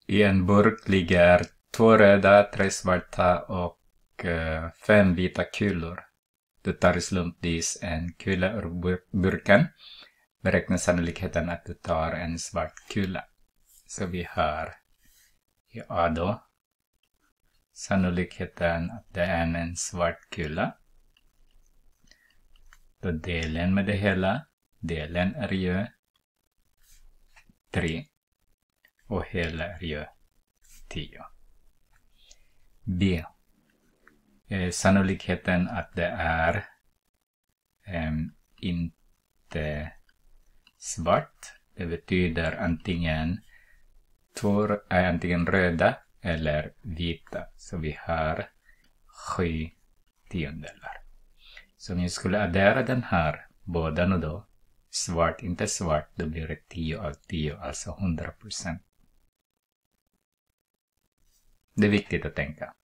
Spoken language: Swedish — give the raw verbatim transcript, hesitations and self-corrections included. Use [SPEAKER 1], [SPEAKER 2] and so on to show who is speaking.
[SPEAKER 1] I en burk ligger två röda, tre svarta och uh, fem vita kulor. Du tar slumpvis en kula ur bur- burken. Beräkna sannolikheten att du tar en svart kula. Så vi har i A då. Sannolikheten att det är en svart kula. Då delen med det hela. Delen är ju tre. Och hela är ju tio. B. Eh, sannolikheten att det är eh, inte svart. Det betyder antingen, två är antingen röda eller vita. Så vi har sju tiondelar. Så om jag skulle addera den här, båda nu då, svart inte svart, då blir det tio av tio, alltså hundra procent. Det är viktigt att tänka.